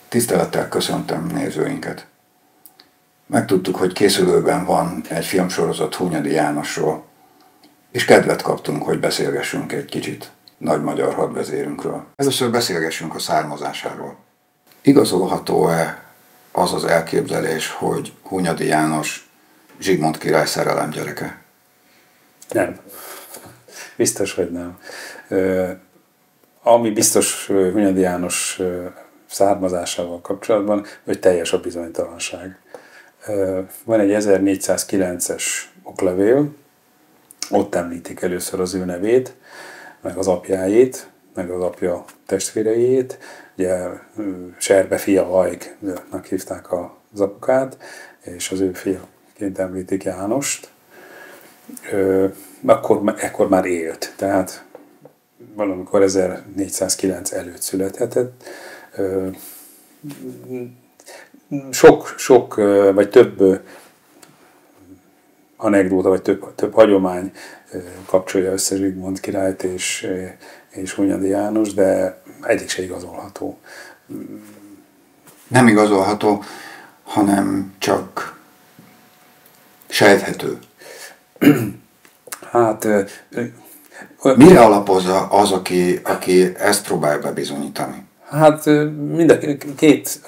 Tisztelettel köszöntöm nézőinket. Megtudtuk, hogy készülőben van egy filmsorozat Hunyadi Jánosról, és kedvet kaptunk, hogy beszélgessünk egy kicsit nagy magyar hadvezérünkről. Először beszélgessünk a származásáról. Igazolható-e az az elképzelés, hogy Hunyadi János Zsigmond király szerelem gyereke? Nem. Biztos, hogy nem. Ami biztos Hunyadi János származásával kapcsolatban, hogy teljes a bizonytalanság. Van egy 1409-es oklevél, ott említik először az ő nevét, meg az apjáét, meg az apja testvérejét. Ugye Serbe fia Vajknak hívták az apukát, és az ő fiaként említik Jánost. Ekkor már élt, tehát valamikor 1409 előtt születhetett. Sok vagy több anekdóta, vagy több hagyomány kapcsolja össze Zsigmond királyt és Hunyadi János, de egyik se igazolható. Nem igazolható, hanem csak sejthető. Hát... Mire alapozza az, aki ezt próbálja bebizonyítani? Hát két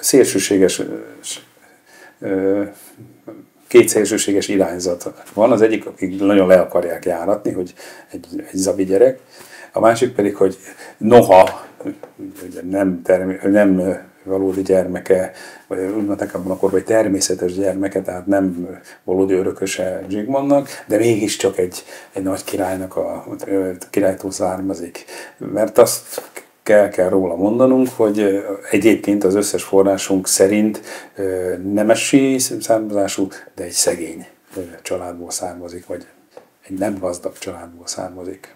szélsőséges irányzat van. Az egyik, akik nagyon le akarják járatni, hogy egy zabi gyerek. A másik pedig, hogy noha nem valódi gyermeke, vagy úgy mondták abban akkor, vagy természetes gyermeke, tehát nem valódi örököse Zsigmondnak, de mégiscsak egy nagy királynak királytól származik. Mert azt kell róla mondanunk, hogy egyébként az összes forrásunk szerint nemesi származású, de egy szegény családból származik, vagy egy nem gazdag családból származik.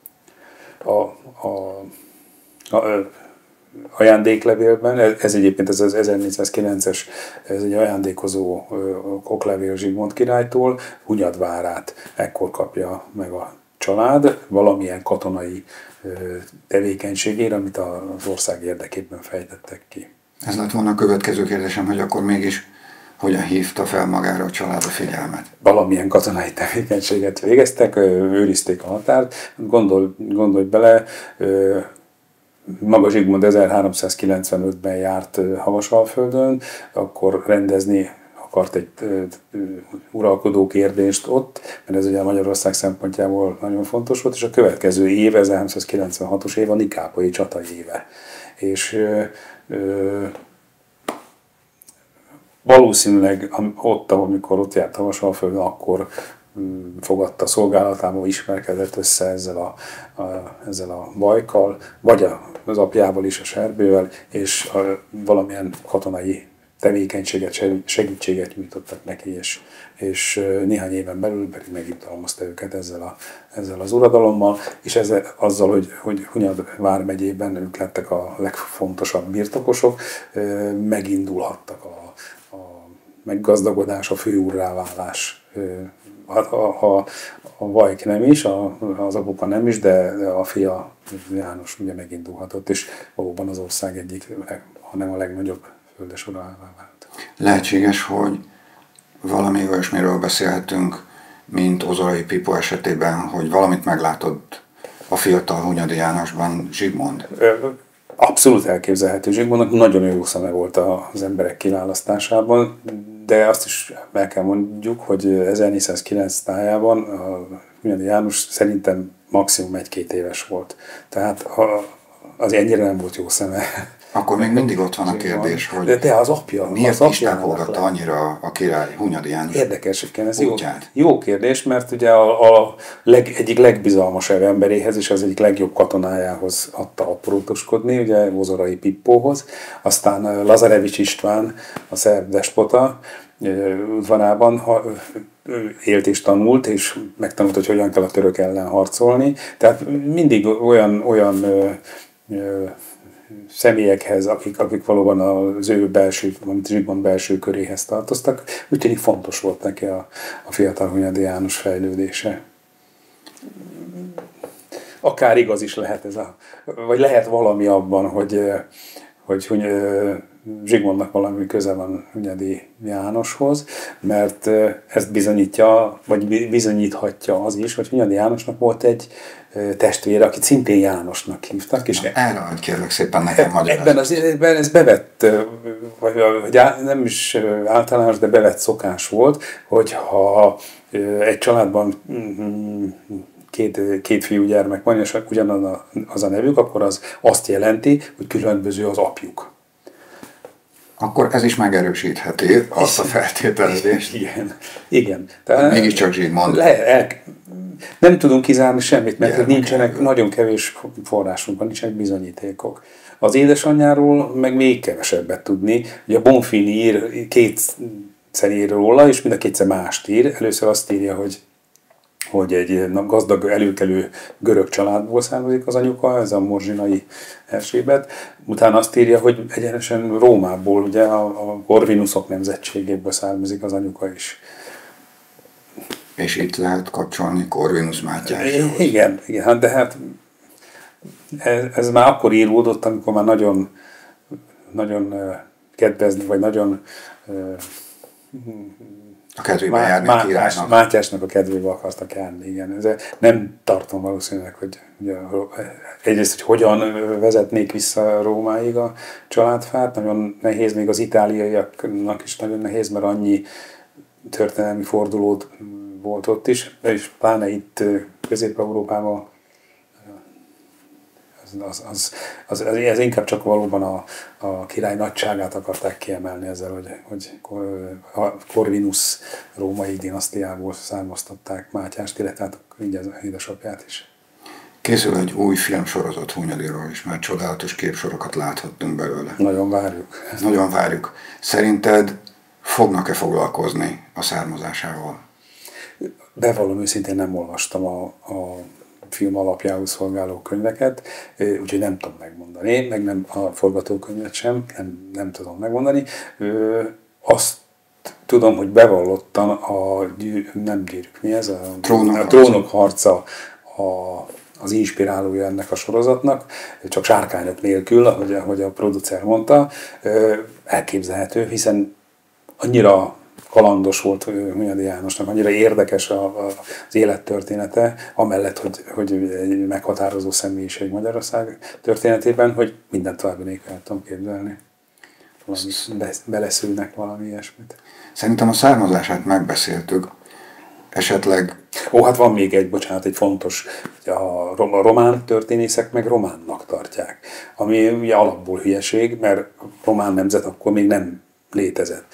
Ajándéklevélben, ez egyébként ez az 1409-es, ez egy ajándékozó oklevél Zsigmond királytól, Hunyadvárát ekkor kapja meg a család valamilyen katonai tevékenységére, amit az ország érdekében fejtettek ki. Ez lett volna a következő kérdésem, hogy akkor mégis hogyan hívta fel magára a család a figyelmet? Valamilyen katonai tevékenységet végeztek, őrizték a határt. Gondolj bele, maga Zsigmond 1395-ben járt Havasalföldön, akkor rendezni akart egy uralkodó kérdést ott, mert ez ugye Magyarország szempontjából nagyon fontos volt, és a következő év, 1396-os év a nikápolyi csata éve. És valószínűleg ott, amikor ott járt Havasalföldön, akkor fogadta szolgálatából, ismerkedett össze ezzel a Vajkkal, vagy az apjával is, a Serbével, és valamilyen katonai tevékenységet, segítséget nyújtottak neki, és néhány éven belül pedig megjutalmazta őket ezzel az uradalommal, és azzal, hogy Hunyad vármegyében ők lettek a legfontosabb birtokosok, megindulhattak a meggazdagodás, a főúrrá válás. A Vajk nem is, az apuka nem is, de a fia János ugye megindulhatott, és valóban az ország egyik, hanem a legnagyobb földesurává vált. Lehetséges, hogy valami olyasmiről beszélhetünk, mint Ozorai Pipó esetében, hogy valamit meglátott a fiatal Hunyadi Jánosban Zsigmond? Abszolút elképzelhető. Zsigmondnak nagyon jó szeme volt az emberek kiválasztásában, de azt is el kell mondjuk, hogy 1409 tájában a Hunyadi János szerintem maximum 1-2 éves volt. Tehát az ennyire nem volt jó szeme. Akkor még mindig ott van a kérdés, hogy de az apja, miért istenhallgatta annyira a király Hunyadi János? Érdekes, igen, ez jó kérdés, mert ugye egyik legbizalmasabb emberéhez és az egyik legjobb katonájához adta aprótoskodni, ugye Ozorai Pippóhoz, aztán Lazarevics István, a szerb despota udvarában élt és tanult, megtanult, hogy hogyan kell a török ellen harcolni. Tehát mindig olyan személyekhez, akik valóban az ő belső, Zsigmond belső köréhez tartoztak, úgy tűnik fontos volt neki a fiatal Hunyadi János fejlődése. Akár igaz is lehet vagy lehet valami abban, hogy Zsigmondnak valami köze van Hunyadi Jánoshoz, mert ezt bizonyítja, vagy bizonyíthatja az is, hogy Hunyadi Jánosnak volt egy testvére, akit szintén Jánosnak hívtak. És erre, hogy kérlek szépen nekem ebben ez bevett, vagy nem is általános, de bevett szokás volt, hogyha egy családban két fiúgyermek van, és ugyanaz a nevük, akkor az azt jelenti, hogy különböző az apjuk. Akkor ez is megerősítheti azt a feltételezést. Igen. Mégiscsak Zsigmond. Nem tudunk kizárni semmit, mert nincsenek, nagyon kevés forrásunk van, nincsenek bizonyítékok. Az édesanyjáról meg még kevesebbet tudni. Ugye a Bonfini ír kétszer ír róla, és mind a kétszer mást ír. Először azt írja, hogy egy gazdag, előkelő görög családból származik az anyuka, ez a Morzsinai Erzsébet. Utána azt írja, hogy egyenesen Rómából, ugye a Corvinusok nemzetségéből származik az anyuka is. És itt lehet kapcsolni Corvinus Mátyáshoz. Igen, de hát ez már akkor íródott, amikor már nagyon kedvezni, vagy nagyon a kedvébe járni királynak. Mátyásnak a kedvébe akartak járni, igen. De nem tartom valószínűleg, hogy egyrészt, hogy hogyan vezetnék vissza Rómáig a családfát. Nagyon nehéz, még az itáliaiaknak is nagyon nehéz, mert annyi történelmi fordulót volt ott is, és pláne itt Közép-Európában ez inkább csak valóban a király nagyságát akarták kiemelni ezzel, hogy Corvinus római dinasztiából származtatták Mátyást, illetve hát az édesapját is. Készül egy új filmsorozat Hunyadiról is, mert csodálatos képsorokat láthattunk belőle. Nagyon várjuk. Nagyon várjuk. Szerinted fognak-e foglalkozni a származásával? Bevallom őszintén nem olvastam a film alapjául szolgáló könyveket, úgyhogy nem tudom megmondani, meg nem a forgatókönyvet sem, nem tudom megmondani. Azt tudom, hogy bevallottan nem gyűrűk, mi ez? A Trónok harca az inspirálója ennek a sorozatnak, csak sárkányok nélkül, ahogy a producer mondta, elképzelhető, hiszen annyira kalandos volt Hunyadi Jánosnak, annyira érdekes az élettörténete, amellett, hogy egy meghatározó személyiség Magyarország történetében, hogy minden további nélkül el tudom képzelni. Beleszülnek valami ilyesmit. Szerintem a származását megbeszéltük. Esetleg... Hát van még egy fontos, hogy a román történészek meg románnak tartják. Ami ugye alapból hülyeség, mert román nemzet akkor még nem létezett.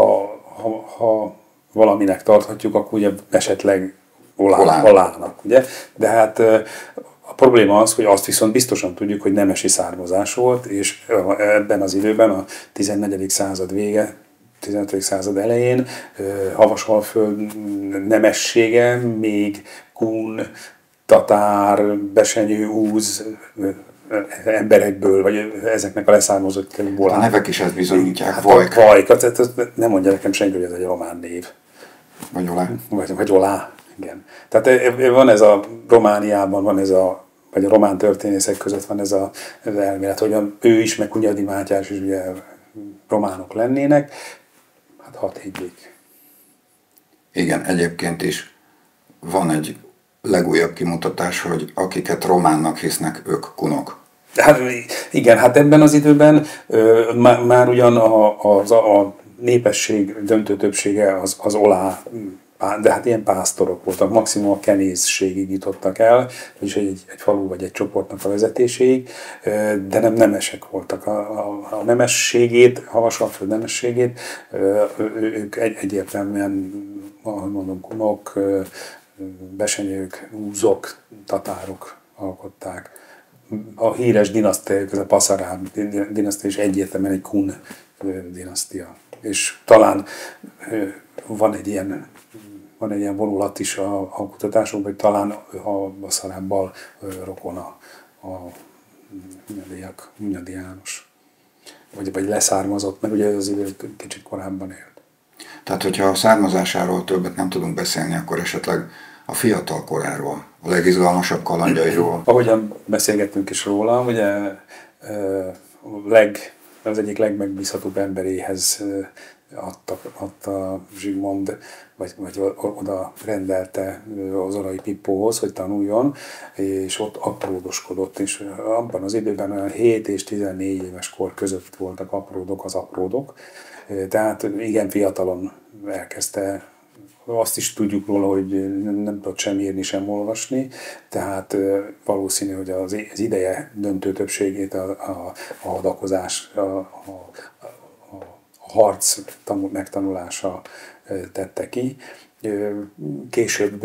Ha valaminek tarthatjuk, akkor ugye esetleg olának, ugye? De hát a probléma az, hogy azt viszont biztosan tudjuk, hogy nemesi származás volt, és ebben az időben, a 14. század vége, 15. század elején Havasalföld nemessége még kun, tatár, besenyő, úz emberekből, vagy ezeknek a leszármazottjaikból. A nevek is ezt bizonyítják. Hát Vajka, tehát nem mondja nekem senki, hogy ez egy román név. Vagy Olá. Vagy Olá, igen. Tehát van ez a Romániában, vagy a román történészek között van ez az elmélet, hogy ő is, meg Hunyadi Mátyás is ugye románok lennének. Hát hadd higgyék. Igen, egyébként is van egy legújabb kimutatás, hogy akiket románnak hisznek, ők kunok. Hát igen, hát ebben az időben már ugyan a népesség döntő többsége az olá, de hát ilyen pásztorok voltak, maximum a kenészségig jutottak el, vagyis egy falu vagy egy csoportnak a vezetéséig, de nem nemesek voltak. A nemességét, Havasalföld nemességét, ők egyértelműen, ahogy mondom, kunok, besenyők, úzok, tatárok alkották. A híres dinasztia, ez a Paszaráb dinasztia is egyértelműen egy kun dinasztia. És talán van egy ilyen vonulat is a kutatásokban, hogy talán a Baszarábbal rokon a Hunyadi János. Vagy leszármazott, mert ugye az idő kicsit korábban élt. Tehát, hogyha a származásáról többet nem tudunk beszélni, akkor esetleg a fiatal koráról, a legizgalmasabb kalandjairól. Ahogyan beszélgettünk is róla, ugye az egyik legmegbízhatóbb emberéhez adta Zsigmond, vagy oda rendelte Zalai Pippóhoz, hogy tanuljon, és ott apródoskodott, és abban az időben olyan 7 és 14 éves kor között voltak az apródok, tehát igen fiatalon elkezdte. Azt is tudjuk róla, hogy nem tudott sem írni, sem olvasni, tehát valószínű, hogy az ideje döntő többségét a hadakozás, a harc megtanulása tette ki. Később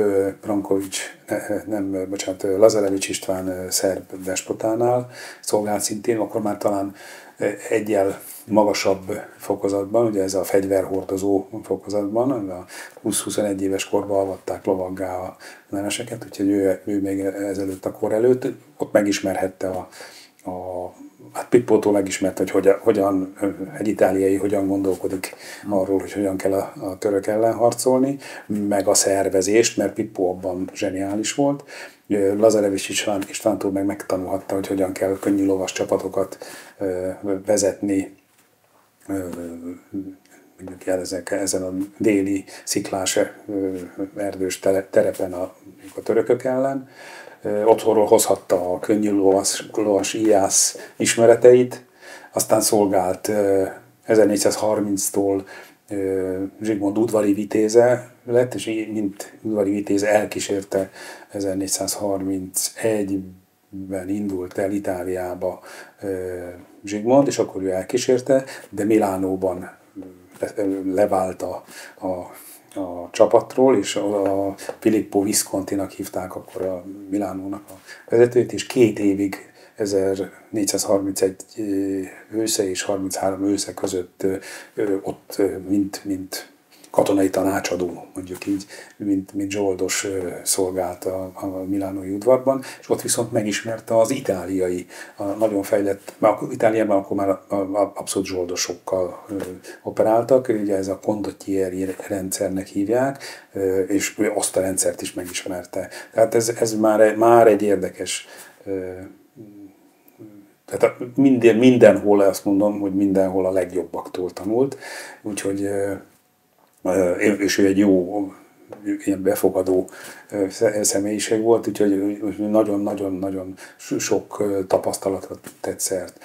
Lazarevics István szerb despotánál szolgált szintén, akkor már talán egyel magasabb fokozatban, ugye ez a fegyverhordozó fokozatban, a 20-21 éves korban avatták lovaggá a nemeseket, úgyhogy ő még ezelőtt a kor előtt ott megismerhette hát Pippótól megismerte, hogy hogyan egy itáliai hogyan gondolkodik arról, hogy hogyan kell a török ellen harcolni, meg a szervezést, mert Pippó abban zseniális volt. Lazarevics Istvántól meg megtanulhatta, hogy hogyan kell könnyű lovas csapatokat vezetni, mondjuk ezen a déli sziklás erdős terepen a törökök ellen. Otthonról hozhatta a könnyű lovas íjász ismereteit, aztán szolgált 1430-tól Zsigmond udvari vitéze lett, és mint udvari vitéze elkísérte 1431-ben indult el Itáliába Zsigmond, és akkor ő elkísérte, de Milánóban levált a csapatról, és a Filippo Viscontinak hívták akkor a Milánónak a vezetőt, és 2 évig 1431 ősze és 33 ősze között ott mint katonai tanácsadó, mondjuk így, mint zsoldos szolgált a milánói udvarban, és ott viszont megismerte az itáliai, nagyon fejlett, mert Itáliában akkor már abszolút zsoldosokkal operáltak, ugye ez a condottieri rendszernek hívják, és azt a rendszert is megismerte. Tehát ez már egy érdekes, tehát mindenhol, azt mondom, hogy mindenhol a legjobbaktól tanult, úgyhogy és ő egy jó, ilyen befogadó személyiség volt, úgyhogy nagyon-nagyon-nagyon sok tapasztalatot tett szert.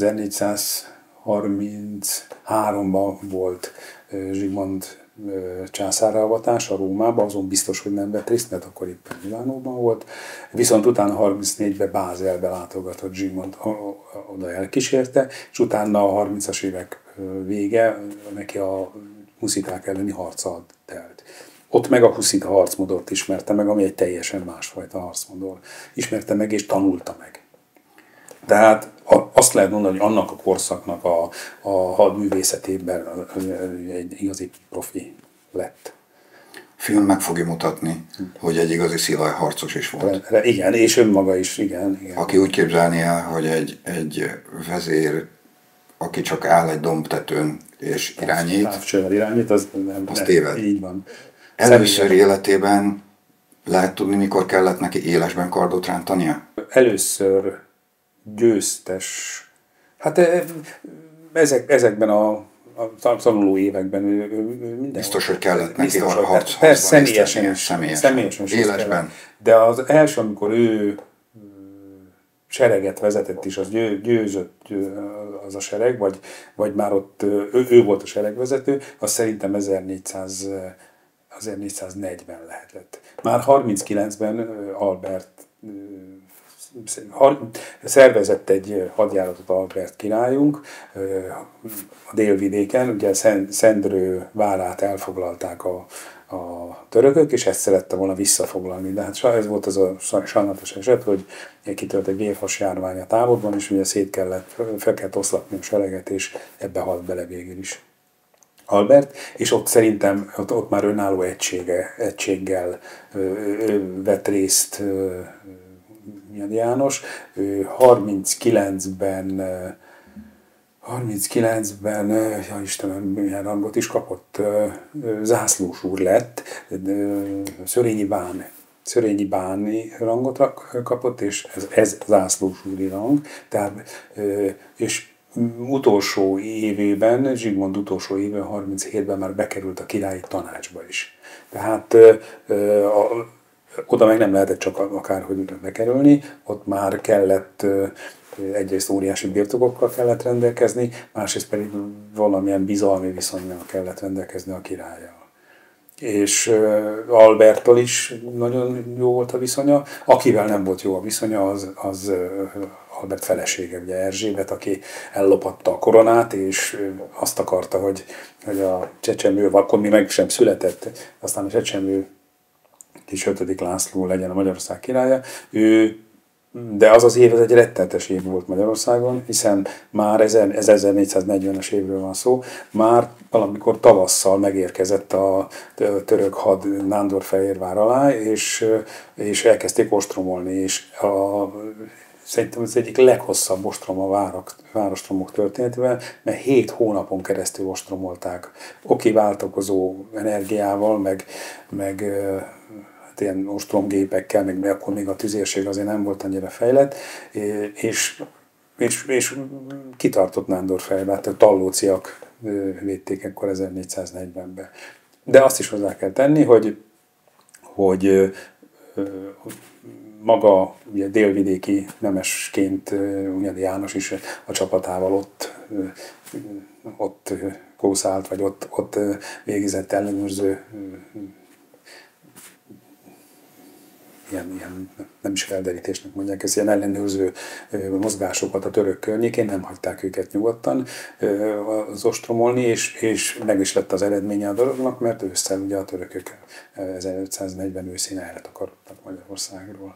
1433-ban volt Zsigmond császárravatása Rómába, azon biztos, hogy nem vett részt, mert akkor éppen Milánóban volt. Viszont utána 34-ben Bázelbe látogatott Zsigmond, oda elkísérte, és utána a 30-as évek vége neki a husziták elleni harccal telt. Ott meg a huszita harcmodort ismerte meg, ami egy teljesen másfajta harcmodor. Ismerte meg és tanulta meg. Tehát azt lehet mondani, hogy annak a korszaknak a hadművészetében egy igazi profi lett. Film meg fogja mutatni, hogy egy igazi szilajharcos is volt. Igen, és önmaga is, igen. Aki úgy képzelni el, hogy egy vezér, aki csak áll egy dombtetőn és irányít. Távcsővel irányít, az téved. Így van. Először életében lehet tudni, mikor kellett neki élesben kardot rántania? Először győztes. Hát ezekben a tanuló években minden. Biztos, hogy kellett neki harcban. Persze, személyesen élesben. De az első, amikor ő sereget vezetett is, az győzött az a sereg, vagy már ott ő volt a seregvezető, az szerintem 1440 lehetett. Már 39-ben Albert szervezett egy hadjáratot Albert királyunk a délvidéken, ugye Szendrő várát elfoglalták a törökök, és ezt szerette volna visszafoglalni. De hát ez volt az a sajnálatos eset, hogy kitölt egy vérhas járvány a táborban, és ugye fel kellett oszlatni a sereget, és ebbe halt bele végül is Albert, és ott szerintem ott már önálló egységgel vett részt János. 39-ben, ja Istenem, milyen rangot is kapott, zászlós úr lett, Szörényi báni rangot kapott, és ez zászlós úri rang, tehát, és utolsó évében, Zsigmond utolsó évben, 37-ben már bekerült a királyi tanácsba is. Tehát oda meg nem lehetett csak akárhogy bekerülni, ott már kellett egyrészt óriási birtokokkal kellett rendelkezni, másrészt pedig valamilyen bizalmi viszonnyal kellett rendelkezni a királlyal. És Alberttal is nagyon jó volt a viszonya. Akivel nem volt jó a viszonya, az Albert felesége, ugye Erzsébet, aki ellopatta a koronát, és azt akarta, hogy a csecsemő, akkor mi meg sem született, aztán a csecsemő kis 5. László legyen a Magyarország királya. De az az év, ez egy rettenetes év volt Magyarországon, hiszen már 1440-es évről van szó, már valamikor tavasszal megérkezett a török had Nándorfehérvár alá, és elkezdték ostromolni, és szerintem ez egyik leghosszabb ostrom a várostromok történetében, mert 7 hónapon keresztül ostromolták váltakozó energiával, meg ilyen ostromgépekkel, meg akkor még a tüzérség azért nem volt annyira fejlett, és kitartott Nándorfehérvárt, a tallóciak védték ekkor 1440-ben. De azt is hozzá kell tenni, hogy maga ugye délvidéki nemesként Hunyadi János is a csapatával ott kószált, vagy ott végzett ellenőrző ilyen, nem is felderítésnek mondják, ez ilyen ellenőrző mozgásokat a török környékén, nem hagyták őket nyugodtan az ostromolni, és meg is lett az eredménye a dolognak, mert ősszel ugye a törökök 1540 őszén eltakarodtak Magyarországról.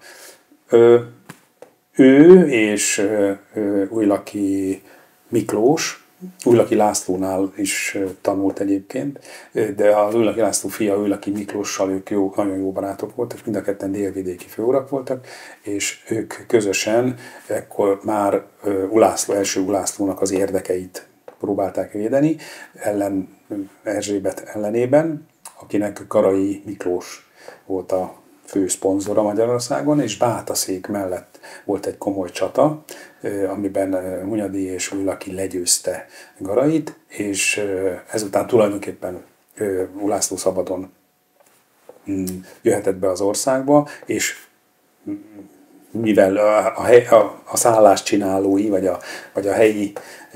Ő és Újlaki Miklós, Újlaki Lászlónál is tanult egyébként, de az Újlaki László fia, Újlaki Miklóssal ők nagyon jó barátok voltak, mind a ketten délvidéki főurak voltak, és ők közösen ekkor már első Ulászlónak az érdekeit próbálták védeni, Erzsébet ellenében, akinek Karai Miklós volt a fő szponzora Magyarországon, és Bátaszék mellett volt egy komoly csata, amiben Hunyadi és Újlaki legyőzte Garait, és ezután tulajdonképpen Ulászló szabadon jöhetett be az országba, és mivel a szállás csinálói, vagy a helyi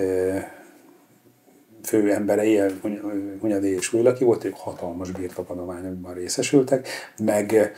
fő emberei, Hunyadi és Újlaki volt, ők hatalmas birtokadományokban részesültek, meg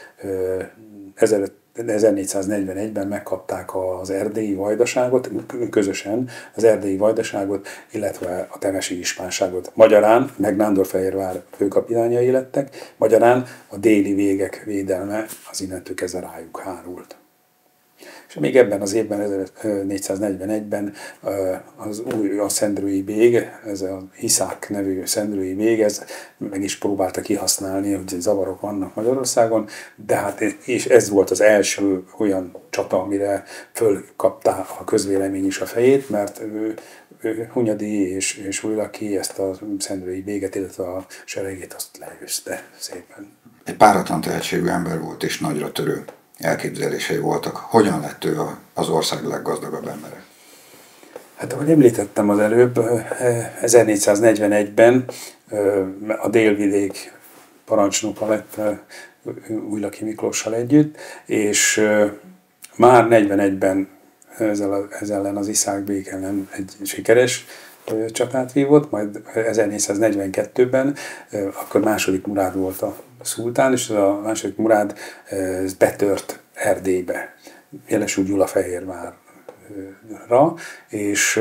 1441-ben megkapták az erdélyi vajdaságot, közösen az erdélyi vajdaságot, illetve a temesi ispánságot. Magyarán, meg Nándorfehérvár főkapitányai lettek, magyarán a déli végek védelme az innentől kezdve rájuk hárult. És még ebben az évben, 1441-ben a szendrői bég, ez a Hiszák nevű szendrői bég, ez meg is próbálta kihasználni, hogy zavarok vannak Magyarországon, de hát és ez volt az első olyan csata, amire fölkapta a közvélemény is a fejét, mert Hunyadi és Újlaki ezt a szendrői béget, illetve a seregét azt legyőzte szépen. Egy páratlan tehetségű ember volt és nagyra törő elképzelései voltak. Hogyan lett ő az ország leggazdagabb embere? Hát ahogy említettem az előbb, 1441-ben a délvidék parancsnoka lett Újlaki Miklóssal együtt, és már 41-ben ez ellen az Iszák bék ellen egy sikeres csatát vívott, majd 1442-ben akkor második Murád volt a szultán, és a második Murád betört Erdélybe, Jelesú Gyulafehérvárra, és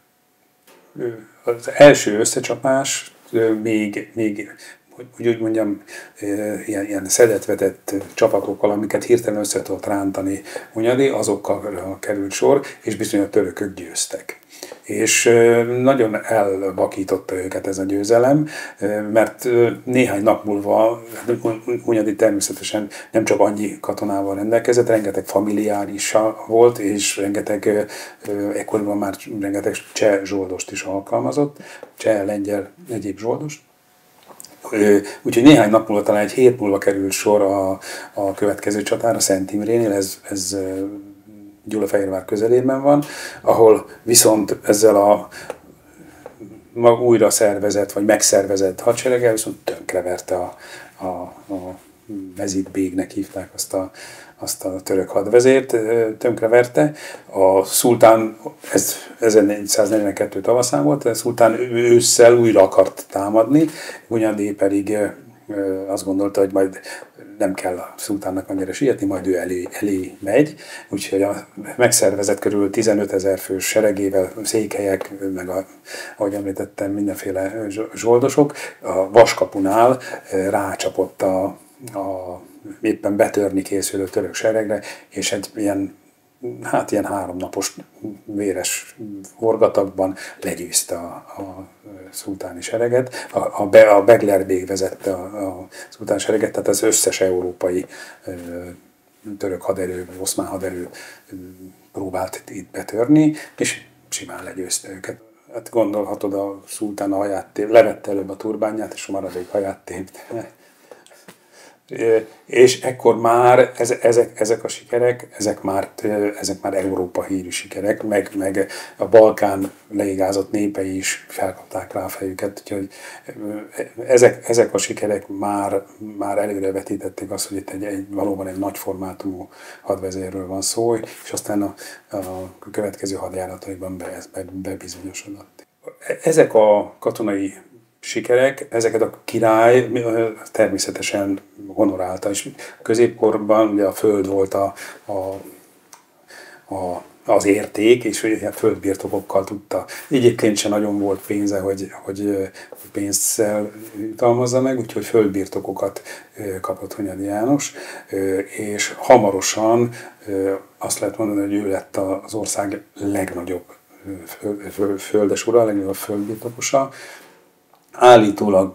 az első összecsapás még hogy úgy mondjam, ilyen szedetvetett csapatokkal, amiket hirtelen össze tudott rántani Hunyadi, azokkal került sor, és bizony a törökök győztek. És nagyon elvakította őket ez a győzelem, mert néhány nap múlva Hunyadi természetesen nem csak annyi katonával rendelkezett, rengeteg familiárisa volt, és ekkoriban már rengeteg cseh zsoldost is alkalmazott, cseh, lengyel, egyéb zsoldost. Úgyhogy néhány nap múlva, talán egy hét múlva került sor a következő csatára, Szent Imrénél, ez Gyulafehérvár közelében van, ahol viszont ezzel a újra szervezett, vagy megszervezett hadsereggel viszont tönkreverte a Mezid-bégnek hívták azt a török hadvezért, tönkreverte. A szultán, ez 1442 tavaszán volt, a szultán ősszel újra akart támadni, Hunyadi pedig azt gondolta, hogy majd nem kell a szultánnak annyira sietni, majd ő elé megy. Úgyhogy a megszervezett körül 15 000 fős seregével, székelyek, meg ahogy említettem, mindenféle zsoldosok, a Vaskapunál rácsapott a éppen betörni készülő török seregre, és egy ilyen 3 napos véres forgatagban legyőzte a szultáni sereget. A Beglerbég vezette a szultáni sereget, tehát az összes európai török haderő, vagy oszmán haderő próbált itt betörni, és simán legyőzte őket. Hát gondolhatod, a szultán a haját levette előbb a turbánját, és a maradék haját tépte. És ekkor már ezek a sikerek, ezek már Európa hírű sikerek, meg a Balkán leigázott népei is felkapták rá a fejüket, úgyhogy ezek a sikerek már előrevetítették azt, hogy itt valóban egy nagy formátumú hadvezérről van szó, és aztán a következő hadjárataiban ez bebizonyosodott. Ezek a katonai sikerek, ezeket a király természetesen honorálta, és középkorban ugye a föld volt az érték, és a földbirtokokkal tudta. Egyébként sem nagyon volt pénze, hogy pénzzel jutalmazza meg, úgyhogy földbirtokokat kapott Hunyadi János, és hamarosan azt lehet mondani, hogy ő lett az ország legnagyobb földesura, a legnagyobb földbirtokosa. Állítólag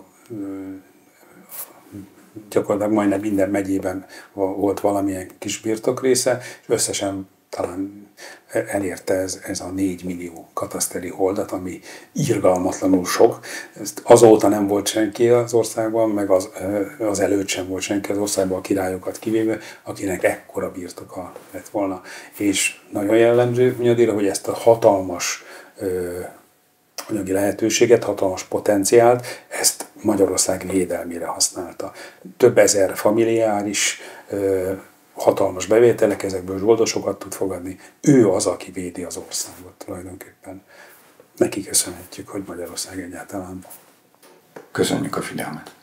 gyakorlatilag majdnem minden megyében volt valamilyen kis birtokrésze, és összesen talán elérte ez a 4 millió kataszteri holdat, ami irgalmatlanul sok. Ezt azóta nem volt senki az országban, meg az előtt sem volt senki az országban, a királyokat kivéve, akinek ekkora birtoka lett volna. És nagyon jellemző Hunyadira, hogy ezt a hatalmas anyagi lehetőséget, hatalmas potenciált, ezt Magyarország védelmére használta. Több ezer familiáris, hatalmas bevételek, ezekből zsoldosokat tud fogadni. Ő az, aki védi az országot tulajdonképpen. Neki köszönhetjük, hogy Magyarország egyáltalán. Köszönjük a figyelmet!